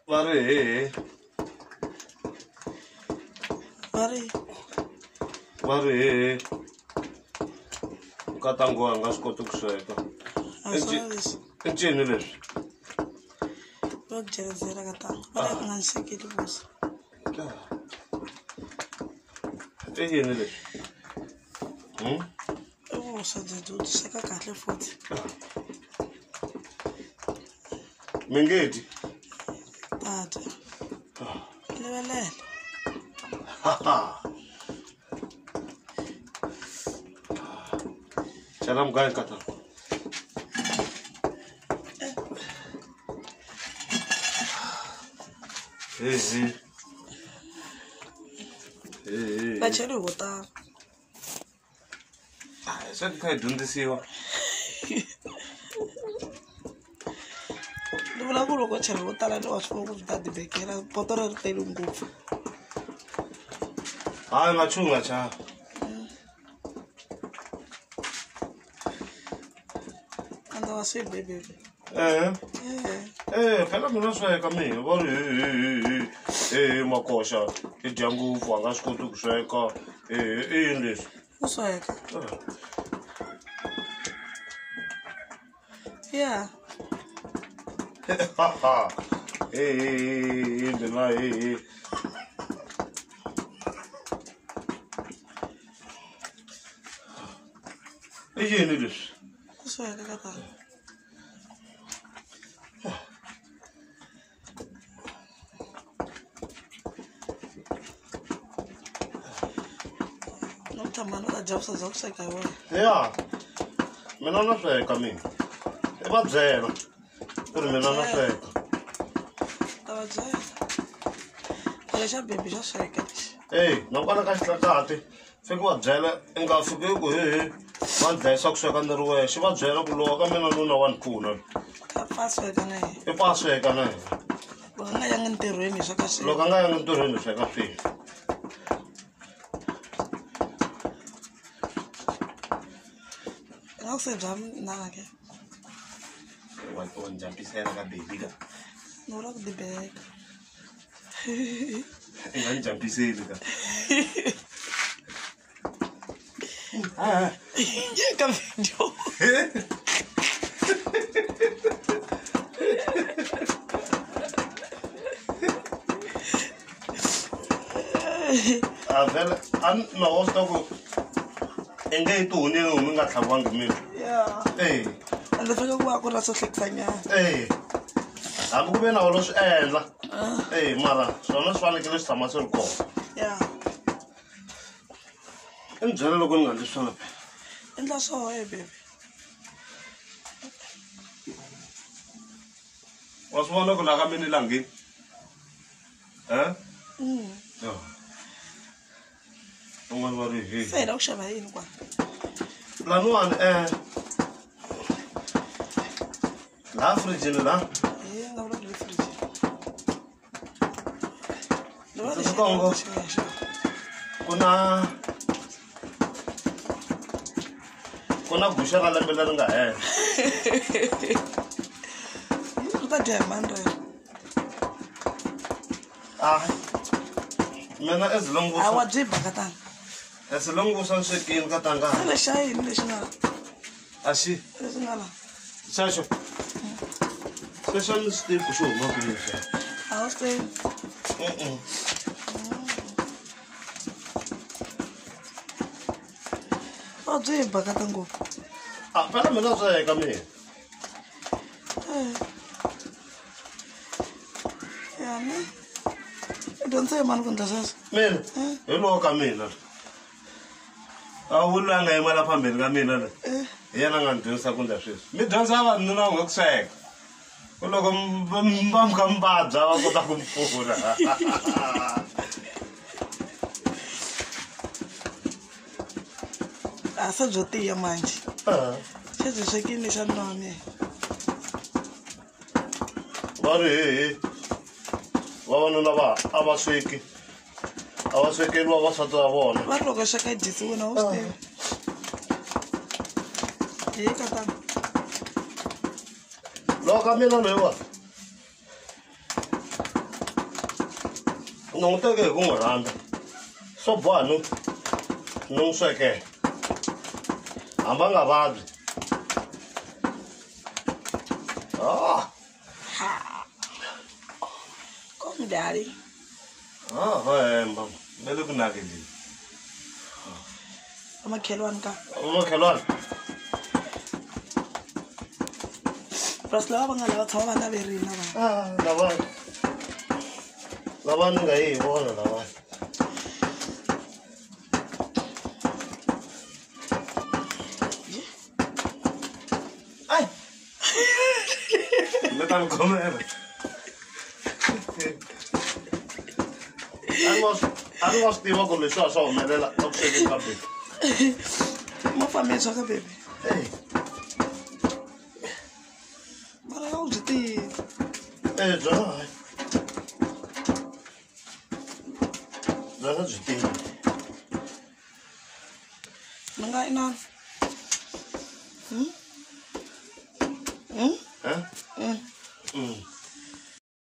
Mari. Katangu anga swi koti ku sweka. Encini leswi? Lo jelezela katangu. Mara ku nga ni swekeli vuswa. Yini leswi? I vuswa byi byi sweka kahle futhi. Mingeti? Tata. Levelele. Chana mgani katangu? Bacheli wo tala. Swa kha dyondzisiwa. Ni vula ku loko chela wo tala ni wa swi vona ku byi ta dibekela poto ri tele ngopfu. Hayi machunga cha. Anda wa swi bebe. Phela mina sweka mina va ri makosha i dya ngopfu a nga swi koti ku sweka i yini leswi? U sweka. Yeah. Mina i yini leswi? U sweka katangu. Thamana ta jawusa za ku sweka hi wena. Ya. Mina na sweka mina. I va byela ku ri mina na sweka. Ta va byela. Lexa baby xa sweka lexi. Nakona ka xihlakati fiki va byela i nga fiki ku va dlayisa ku sweka ni ri wexe va byela ku lowa ka mina nuna wa ni pfuna. Ka pa sweka na yena. I pa sweka na yena. Loko a nga yangi ntirhweni hi sweka swilo. Loko a nga yangi ntirhweni hi sweka swilo. Nga ku se bya nanga ke. Wa ni jampisela ka baby ka. Ni vula ku dibeka. I nga ni jampiseli ka. Ka video. Vele a na wa swi ta ku i nge yi tihunini homu nga tlhaviwangi mina. Ende fika ku va ku ri na swo hlekisanyana. Hambi ku ve na wona swi endla. Mara swona swi fanekele swi tshama swi ri kona. I ni byela loko ni nga endli swona phela. Endla swoho baby. Wa swi vona ku laha ka mina elangeni? Un'wana va ri Se hi la ku xava yini kwala? Laniwani laha firijini laha. Nga vula ku le firijini. Ni vula Switsongo ku na guxa ra lembe leri nga hela. ri ta dya hi mani rero. Mina as long A wa byi baka tani. as long as I'm swekini ka tanga. Lexi xa yini lexi nga la? A xi Lexi nga la? xaxo special steak xo huma kwihi xa? A wu swi tivi. Wa byi baka ta ngopfu. Phela mina sweka mina. Ya ni. I dyondze hi mani ku endla sweswo? Mina hi lowo ka mina. A wu loyi a nga yimela phambeni ka mina le. Hi yena a nga ni dyondzisa ku endla sweswi. Mi dyondza vavanuna u nga ku sweka. Ku loko va mi kha mi vabya va kota ku mi pfuna. A se byo tiya manje. Se byi swekini lexa nuna wa mina. Va ri vavanuna a va sweki. A va swekeriwa vavasati va vona. Va ri loko sweka dyisiwe na wu swi tivi. Hi katani. Loko ka mina loyiwa non te che con randa. So buono. Non so che. Ambanga vado. Ah. Come daddy. Ah, vai, mbam. Melo kunakeli. Amakhelwane ka. Umakhelwane. Plus lava ngalawa tshama bana berina ba. Ah, laban. Laban ngai bona laban. Ai. Letan comer. Almost tiba con le sue so, me la toxic capi. Mo fammi so ka baby. Hey. Mara yo jiti. Già. Già gitti. Nanga ina.